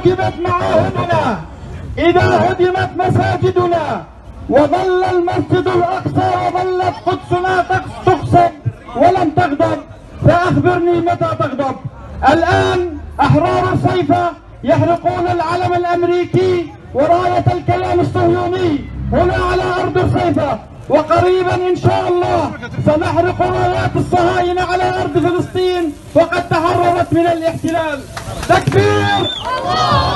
ركبت معاهدنا، إذا هدمت مساجدنا وظل المسجد الأقصى وظلت قدسنا تقصد ولم تغضب، فأخبرني متى تغضب؟ الآن أحرار صيفا يحرقون العلم الأمريكي وراية الكيان الصهيوني هنا على أرض صيفا، وقريبا إن شاء الله سنحرق رايات الصهاينة على أرض فلسطين وقد تحررت من الاحتلال. تكبير!